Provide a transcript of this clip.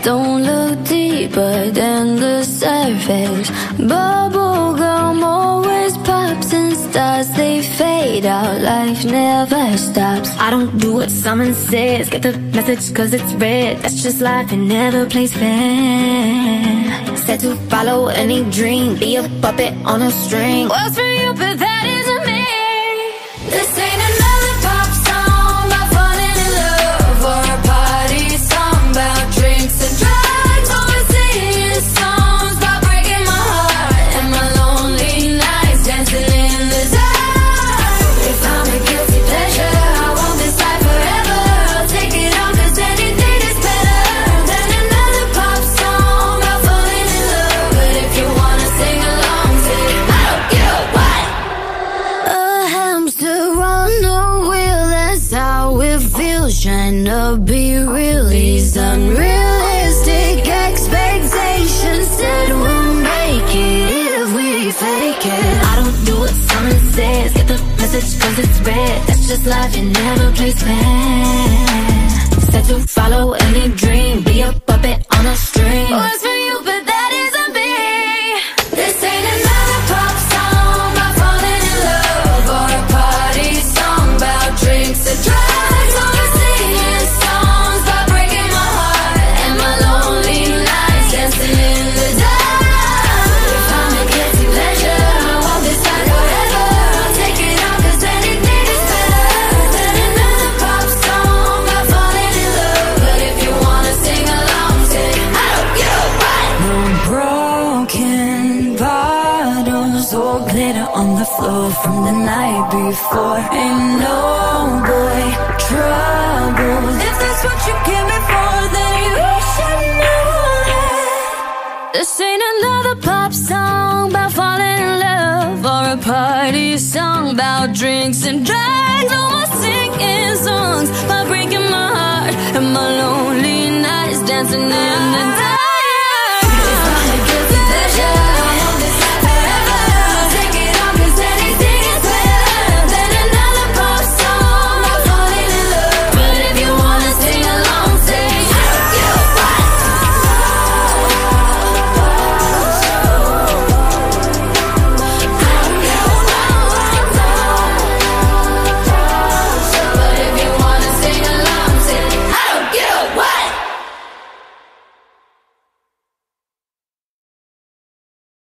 Don't look deeper than the surface. Bubblegum always pops and stars, they fade out, life never stops. I don't do what someone says, get the message cause it's red. That's just life, it never plays fair. Said to follow any dream, be a puppet on a string. Works for you, but that isn't me. This ain't another pop song about falling in love, or a party song about drinks and drugs, or we're singing songs about breaking my heart and my lonely nights dancing in the dark. If I'm a guilty pleasure, I want this life forever. I'll take it on cause anything is better than another pop song about falling in love. But if you wanna sing along, say I don't give a what. A hamster on a wheel, that's how it feels. Trying to be real, these unrealistic expectations said we'll make it if we fake it. I don't do what someone says, get the message cause it's red. That's just life, it never plays fair. Said to follow any dream, be a puppet on a string. Works for you, but that isn't me. This ain't another pop song about falling in love, or a party song about drinks and drugs, or we're singing songs about breaking my heart and my lonely nights dancing in the dark. If I'm a guilty pleasure, I want this life forever. I'll take it on cause anything is better than another pop song about falling in love. But if you wanna sing along, say I don't give a what. No broken bottles or glitter on the floor from the night before. Ain't no boy trouble. If that's what you came me for, then you should know that this ain't another pop song about falling in love, or a party song about drinks and drugs. No more singing songs about breaking my heart and my lonely nights dancing in the dark.